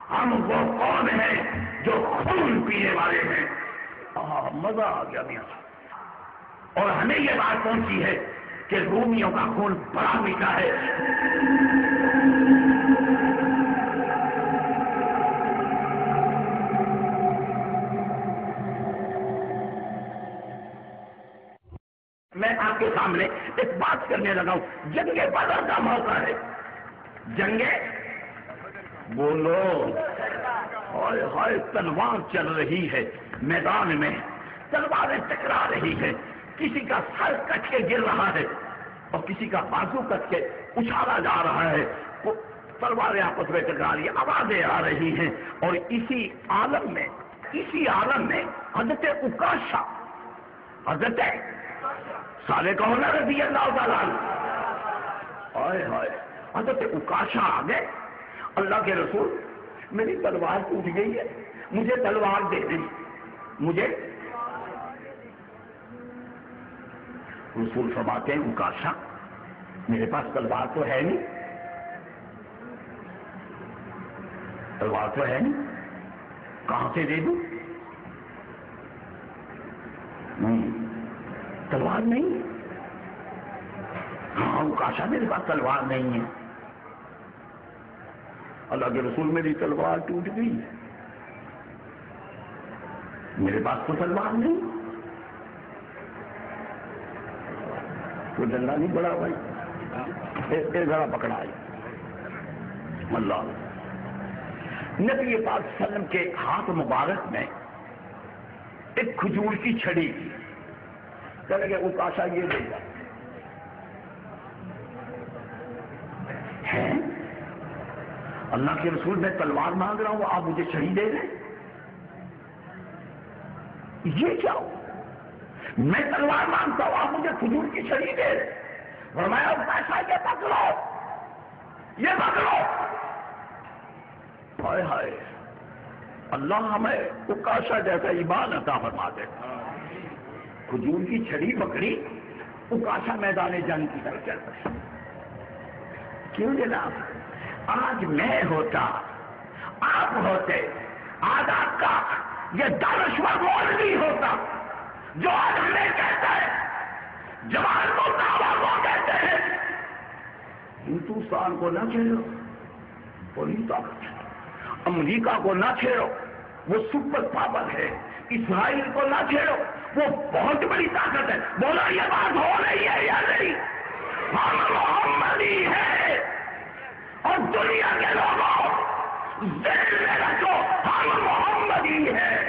ہم وہ قوم ہیں جو خون پینے والے ہیں. مزہ آ گیا میاں صاحب. اور ہمیں یہ بات پہنچی ہے کہ رومیوں کا خون بڑا میٹھا ہے. میں آپ کے سامنے ایک بات کرنے لگا ہوں. جنگ بدر کا موقع ہے. جنگ بولو ہائے ہائے تلوار چل رہی ہے میدان میں. تلواریں ٹکرا رہی ہے. کسی کا سر کٹ کے گر رہا ہے اور کسی کا بازو کٹ کے اچھالا جا رہا ہے. تلواریں آپس میں ٹکرا رہی ہیں, آوازیں آ رہی ہیں. اور اسی عالم میں حضرت عکاشہ, حضرت صالح کہنا رضی اللہ تعالیٰ ہائے ہائے حضرت عکاشہ آ گئے. اللہ کے رسول میری تلوار ٹوٹ گئی ہے, مجھے تلوار دے دیں. مجھے رسول فرماتے ہیں عکاشہ میرے پاس تلوار تو ہے نہیں, تلوار تو ہے نہیں, کہاں سے دے دوں؟ تلوار نہیں. ہاں عکاشہ میرے پاس تلوار نہیں ہے. اللہ کے رسول میری تلوار ٹوٹ گئی, میرے پاس تو تلوار نہیں. تو ڈنڈا نہیں پڑا بھائی, ایک ذرا پکڑا ہے. اللہ نبی پاک صلی اللہ علیہ وسلم کے ہاتھ مبارک میں ایک کھجور کی چھڑی تھی. کہنے کہ عکاشہ یہ دے گا ہے. اللہ کے رسول میں تلوار مانگ رہا ہوں, آپ مجھے چھڑی دے رہے ہیں, یہ کیا ہو؟ میں تلوار مانگتا ہوں, آپ مجھے کھجور کی چھڑی دے رہے. فرمایا عکاشہ یہ پکڑو, یہ پکڑو. ہائے ہائے اللہ ہمیں عکاشہ جیسا ایمان عطا فرما دے. کھجور کی چھڑی پکڑی, عکاشہ میدان جنگ کی طرف چل پڑے. کیوں جناب؟ آج میں ہوتا, آپ ہوتے, آج آپ کا یہ دانشور مولوی ہوتا جو آج ہمیں کہتا ہے جوان کو دعویٰ کو کہتے ہیں ہندوستان کو نہ چھیڑو, بڑی طاقت ہے. امریکہ کو نہ چھیڑو, وہ سپر پاور ہے. اسرائیل کو نہ چھیڑو, وہ بہت بڑی طاقت ہے. بولا یہ بات ہو رہی ہے یا نہیں؟ ہم محمدی ہے اور دنیا کے لوگوں ذہن میں رکھو ہم محمدی ہے.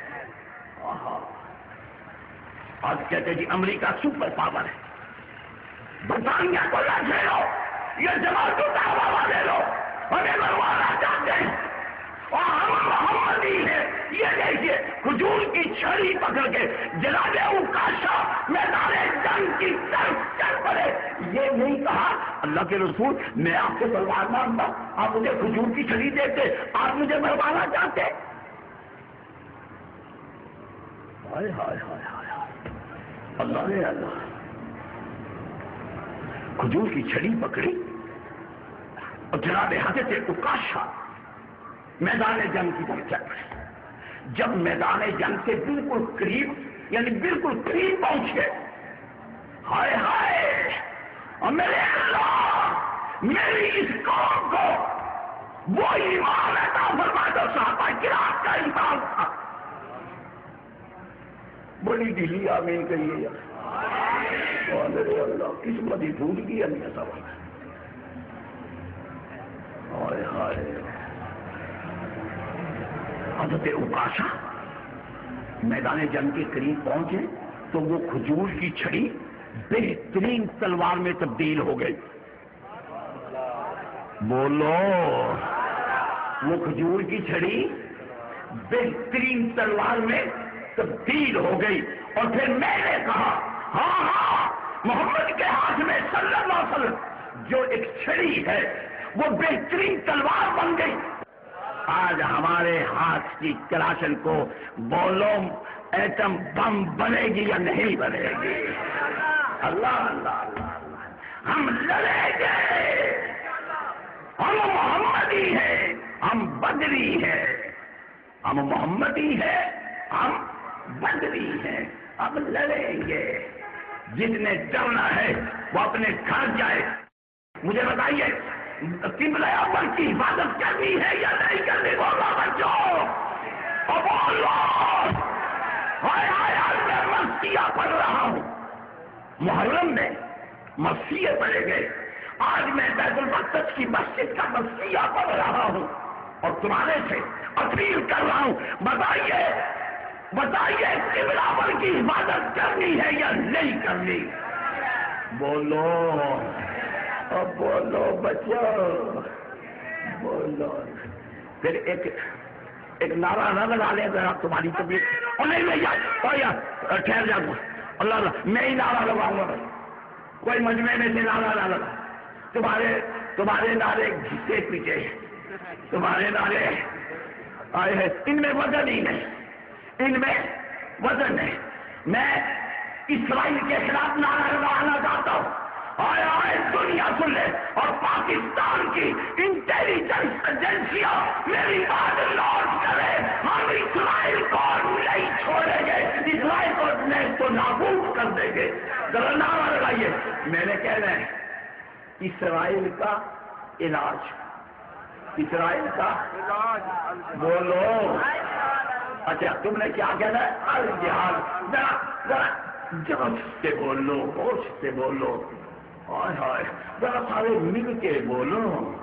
آج کہتے جی امریکہ سپر پاور ہے, برطانیہ کو نہ چھیڑو, یہ جماعت دعویٰ والے لوگ ہمیں مروانا چاہتے ہیں اور ہم محمدی ہیں. یہ دیکھیے کھجور کی چھڑی پکڑ کے جناب عکاشہ میدان جنگ کی طرف چل پڑے. یہ نہیں کہا اللہ کے رسول میں آپ سے تلوار مانگتا, آپ مجھے کھجور کی چھڑی دیتے, آپ مجھے مروانا چاہتے. ہائے ہائے ہائے ہائے اللہ نے اللہ کھجور کی چھڑی پکڑی اور جناب حضرت عکاشہ میدان جنگ کی طرف چل پڑے. جب میدان جنگ سے بالکل قریب, یعنی بالکل قریب پہنچے, ہائے ہائے اور میرے اللہ میری اس قوم کو وہ ایمان عطا فرما دو صحابہ کرام کا ایمان تھا. بڑی ڈھیلی آمین کہیے یار, میرے اللہ قسمت ہی ٹوٹ گئی ہے سب. ہائے ہائے حضرت عکاشہ میدان جنگ کے قریب پہنچے تو وہ کھجور کی چھڑی بہترین تلوار میں تبدیل ہو گئی. بولو وہ کھجور کی چھڑی بہترین تلوار میں تبدیل ہو گئی. اور پھر میں نے کہا ہاں ہاں محمد کے ہاتھ میں صلی اللہ علیہ وسلم جو ایک چھڑی ہے وہ بہترین تلوار بن گئی. آج ہمارے ہاتھ کی کلاشن کو بولو ایٹم بم بنے گی یا نہیں بنے گی؟ اللہ اللہ اللہ ہم لڑیں گے, ہم محمدی ہیں, ہم بد بدری ہیں، ہم محمدی ہیں، ہم بدری ہیں، اب لڑیں گے۔ جس نے ڈرنا ہے وہ اپنے گھر جائے۔ مجھے بتائیے قبلہ اول کی حفاظت کرنی ہے یا نہیں کرنی؟ بولو بچوں، میں مسیح پڑھ رہا ہوں، محرم میں مسیح پڑھے گئے، آج میں بیت المقدس کی مسجد کا مسیح پڑھ رہا ہوں اور تمہارے سے اپیل کر رہا ہوں، بتائیے قبلہ اول کی حفاظت کرنی ہے یا نہیں کرنی؟ بولو، اب بولو بچو، بولو۔ پھر ایک نعرہ نہ لگا لیں ذرا تمہاری طبیعت، اور نہیں میں یار ٹھہر جاؤں گا، اللہ میں ہی نعرہ لگاؤں گا، کوئی مجمع میں سے نعرہ نہ لگا۔ تمہارے نعرے گھسے پیچھے، تمہارے نعرے آئے ہیں، ان میں وزن ہی نہیں، ان میں وزن نہیں۔ میں اسرائیل کے خلاف نعرہ لگانا چاہتا ہوں، آئے دنیا سن لے، اور پاکستان کی انٹیلیجنس ایجنسیاں میری بات نوٹ کرے، ہم اسرائیل کو نہیں چھوڑیں گے، اسرائیل کو نہیں تو نابود کر دیں گے۔ ذرا نعرہ لگائیے، میں نے کہنا ہے اسرائیل کا علاج، اسرائیل کا بولو۔ اچھا تم نے کیا کہنا ہے؟ الجہاد۔ ذرا جوش سے بولو، ہوش سے بولو، ہائے ذرا سارے مل کے بولو۔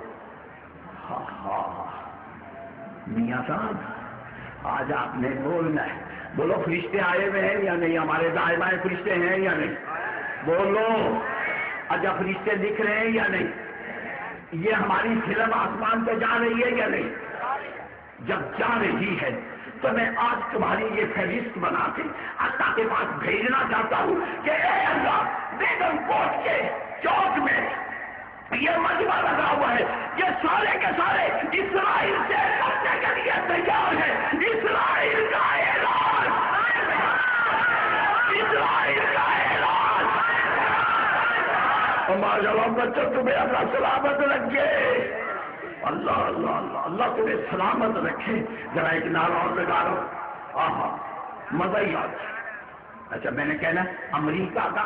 ہاں میاں صاحب آج آپ نے بولنا ہے، بولو فرشتے آئے ہوئے ہیں یا نہیں؟ ہمارے دائیں بائیں فرشتے ہیں یا نہیں؟ بولو۔ اچھا فرشتے دکھ رہے ہیں یا نہیں؟ یہ ہماری فلم آسمان پہ جا رہی ہے یا نہیں؟ جب جا رہی ہے تو میں آج تمہاری یہ فہرست بنا کے اللہ کے پاس بھیجنا چاہتا ہوں کہ اے اللہ، بیگم کوٹ کے چوک میں یہ مجمع لگا ہوا ہے، یہ سارے کے سارے اسرائیل سے لڑنے کے لیے تیار ہیں۔ اسرائیل کا اعلان، اسرائیل کا اعلان۔ ہمارے بچوں تمہیں اللہ سلامت رکھے، اللہ اللہ اللہ اللہ تمہیں سلامت رکھے۔ ذرا ایک نعرہ اور لگا رہا ہوں، آہا مزہ ہی آتا۔ اچھا میں نے کہنا امریکہ کا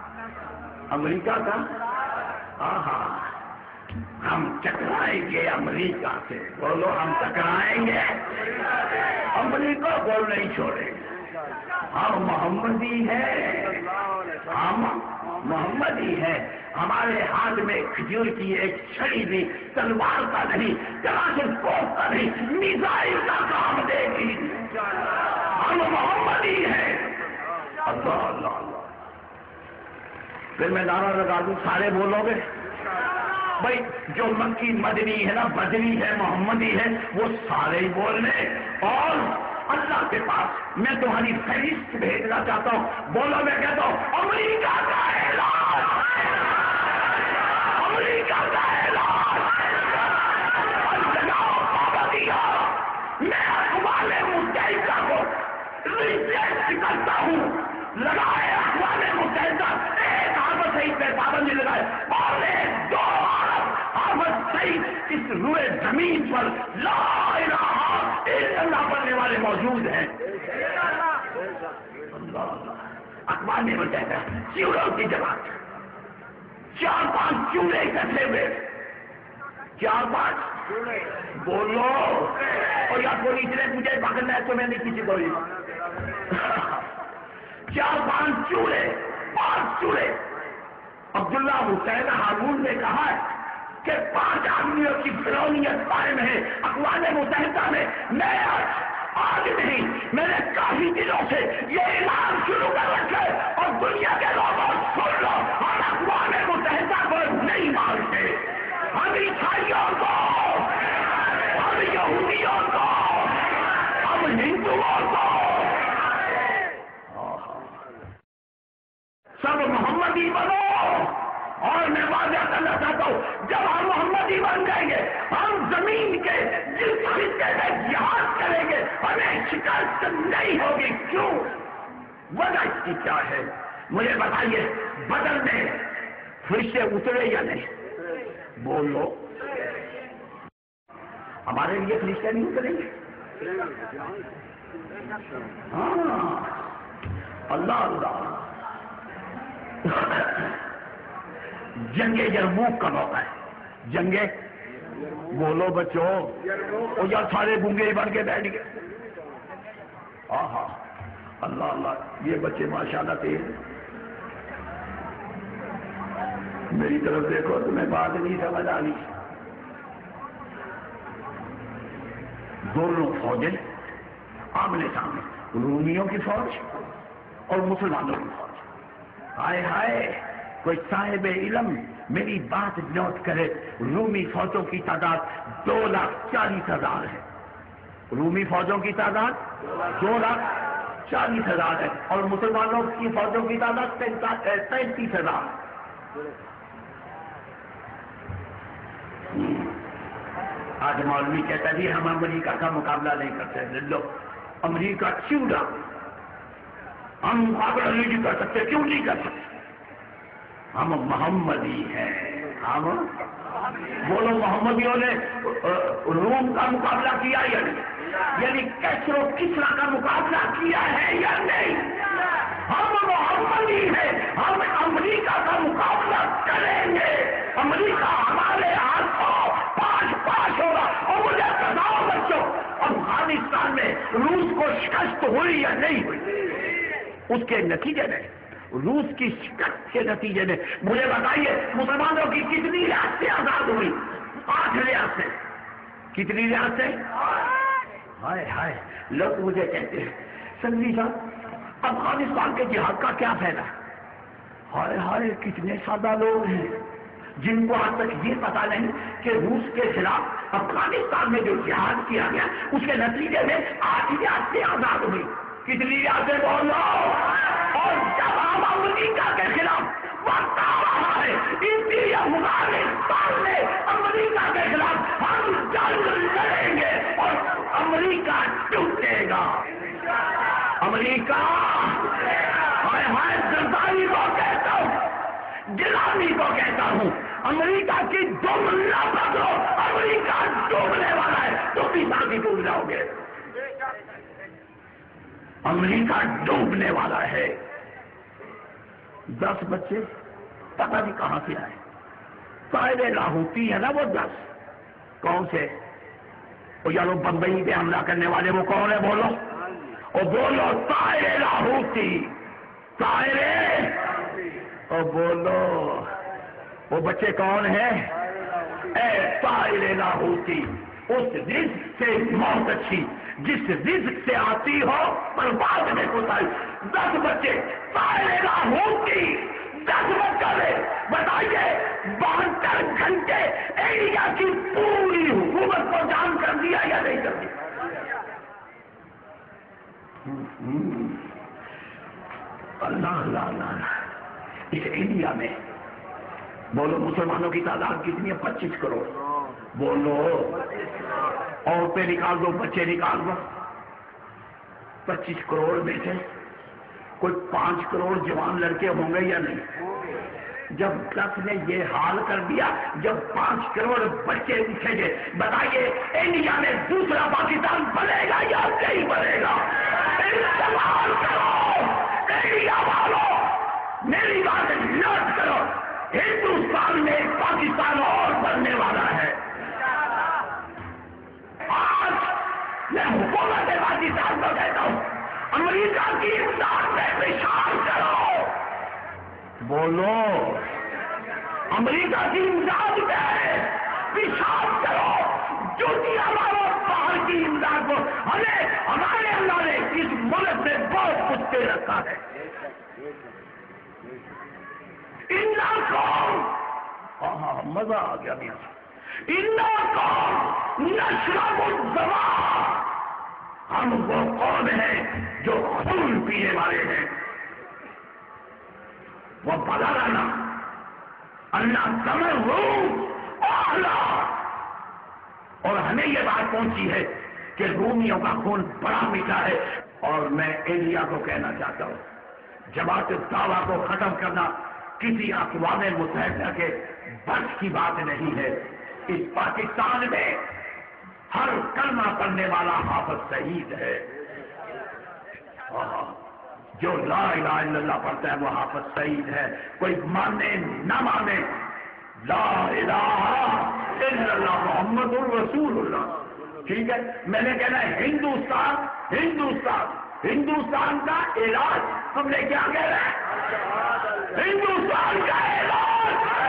آہا ہم ٹکرائیں گے امریکہ سے، بولو ہم ٹکرائیں گے امریکہ کو نہیں چھوڑیں گے۔ ہم محمدی ہیں، ہم محمدی ہے، ہمارے ہاتھ میں کھجور کی ایک چھڑی بھی تلوار کا نہیں، کلاشن کوف کا نہیں، میزائل کا کام دے گی۔ ہم محمدی ہیں، اللہ اللہ اللہ۔ پھر میں نعرہ لگا دوں، سارے بولو گے؟ بھائی جو مکی مدنی ہے نا، بدری ہے، محمدی ہے، وہ سارے ہی بولنے۔ اور اللہ کے پاس میں تمہاری فہرست بھیجنا چاہتا ہوں، بولو میں کہتا ہوں امریکہ کا اعلان، امریکہ کا اعلان، میں اقوام متحدہ کو ریجیکٹ کرتا ہوں۔ لگائے اقوام متحدہ ایک حافظ سعید پہ پابندی لگائے، اور ایک دو حافظ سعید اس روئے زمین پر لا الہ الا اللہ پڑھنے والے موجود ہیں۔ اللہ اقوام متحدہ چیڑوں کی جماعت، 4-5 چوڑے کٹے ہوئے، 4-5 بولو، اور یا پولیس نے مجھے پکڑنا ہے تو میں نہیں کسی کو 4-5 چوڑے، 5 چوڑے۔ عبداللہ حسین ہارون نے کہا ہے کہ 5 آدمیوں کی فرعونیت قائم ہے اقوام متحدہ میں۔ میں آج نہیں، میں نے کافی دنوں سے یہ اعلان شروع کر رکھا ہے، اور دنیا کے لوگوں سن لو، ہم اقوام متحدہ کو نہیں مانتے، ہم عیسائیوں کو، ہم یہودیوں کو، ہم ہندوؤں کو، سب محمدی بنو۔ اور میں واضح کرنا چاہتا ہوں، جب ہم محمدی بن جائیں گے، ہم زمین کے جس خطے میں جہاد کریں گے ہمیں شکست نہیں ہوگی۔ کیوں؟ وجہ اس کی کیا ہے مجھے بتائیے؟ بدر میں فرشتے اترے یا نہیں؟ بولو۔ ہمارے لیے فرشتے نہیں اتریں گے؟ ہاں اللہ اللہ. جنگ یرموک کا موقع ہے. جنگ بولو بچوں، وہ یا سارے گونگے بن کے بیٹھ گئے. آہا اللہ اللہ، یہ بچے ماشاءاللہ تیز. میری طرف دیکھو، تمہیں بات نہیں سمجھ آ رہی. دونوں فوجیں آمنے سامنے، رومیوں کی فوج اور مسلمانوں کی فوج. ہائے ہائے، کوئی صاحب علم میری بات نوٹ کرے. رومی فوجوں کی تعداد 2,40,000 ہے. رومی فوجوں کی تعداد 2,40,000 ہے اور مسلمانوں کی فوجوں کی تعداد 33,000. آج مولوی کہتا ہے ہم امریکہ کا مقابلہ نہیں کرتے. لو، امریکہ چوڑا، ہم مقابلہ نہیں کر سکتے. کیوں نہیں کر سکتے؟ ہم محمدی ہیں. ہم بولو، محمدیوں نے روم کا مقابلہ کیا یا نہیں؟ یعنی کیسرو کسرا کا مقابلہ کیا ہے یا نہیں؟ ہم محمدی ہیں. ہم امریکہ کا مقابلہ کریں گے. امریکہ ہمارے ہاتھوں پاش ہوگا. اور مجھے بتاؤ بچوں، افغانستان میں روس کو شکست ہوئی یا نہیں ہوئی؟ اس کے نتیجے میں، روس کی شکست کے نتیجے میں مجھے بتائیے مسلمانوں کی کتنی ریاستیں آزاد ہوئی؟ 8 ریاستیں. کتنی ریاستیں؟ ہائے ہائے. لوگ مجھے کہتے ہیں سنگھی صاحب افغانستان کے جہاد کا کیا فائدہ؟ ہائے ہائے، کتنے سادہ لوگ ہیں جن کو آج تک یہ پتا نہیں کہ روس کے خلاف افغانستان میں جو جہاد کیا گیا اس کے نتیجے میں 8 ریاستیں آزاد ہوئی. کتنی ریاستیں بولو؟ اور جب ہم امریکہ کے خلاف وقت آ رہا ہے، افغانستان میں امریکہ کے خلاف ہم جنگ لڑیں گے اور امریکہ ٹوٹے گا. امریکہ ہائے ہائے، زرداری کو کہتا ہوں، گیلانی کو کہتا ہوں، امریکہ کی دم نہ پکڑو. امریکہ ڈوبنے والا ہے، تو پیسا بھی ڈوب جاؤ گے. امریکہ ڈوبنے والا ہے. 10 بچے پتہ نہیں کہاں سے آئے. طائرے لاہوتی ہے نا وہ 10. کون سے؟ وہ یار وہ بمبئی پہ حملہ کرنے والے وہ کون ہے؟ بولو. اور بولو طائرے لاہوتی. طائرے. اور بولو وہ بچے کون ہیں؟ اے طائرے لاہوتی، اس رزق سے موت اچھی جس رزق سے آتی ہو برباد میں کوتاہی. 10 بچے طائرے لاہوتی، 10 بچوں نے بتائیے 72 گھنٹے ایریا کی پوری حکومت کو جام کر دیا یا نہیں کر دیا؟ اللہ اللہ اللہ. اس انڈیا میں بولو مسلمانوں کی تعداد کتنی ہے؟ 25 کروڑ. بولو عورتیں نکال دو، بچے نکال دو. 25 کروڑ میں سے کوئی 5 کروڑ جوان لڑکے ہوں گے یا نہیں؟ جب 10 نے یہ حال کر دیا، جب 5 کروڑ بچے اٹھیں گے، بتائیے انڈیا میں دوسرا پاکستان بنے گا یا نہیں بنے گا؟ استعمال کرو انڈیا والوں، میری بات نوٹ کرو. ہندوستان میں پاکستان اور بننے والا ہے. آج میں حکومت پاکستان کو کہتا ہوں، امریکہ کی امداد میں پیشاب کرو. بولو امریکہ کی امداد میں پیشاب کرو. جو ہمارا باہر کی امداد کو ہمیں ہمارے اللہ نے اس ملک میں بہت کچھ دے رکھا ہے. مزہ آ گیا میاں. نشرب الدماء، ہم وہ قوم ہیں جو خون پینے والے ہیں. وہ بلانا اللہ تمر روم اعلیٰ. اور ہمیں یہ بات پہنچی ہے کہ رومیوں کا خون بڑا میٹھا ہے. اور میں انڈیا کو کہنا چاہتا ہوں، جماعت دعویٰ کو ختم کرنا کسی اقوام متحدہ کے بس کی بات نہیں ہے. اس پاکستان میں ہر کلمہ پڑھنے والا حافظ شہید ہے. جو لا الہ الا اللہ پڑھتا ہے وہ حافظ شہید ہے. کوئی مانے نہ مانے لا الہ الا اللہ محمد الرسول اللہ. ٹھیک ہے، میں نے کہنا ہے ہندوستان کا علاج ہم نے کیا کہہ رہے ہیں؟ ہندوستان کا علاج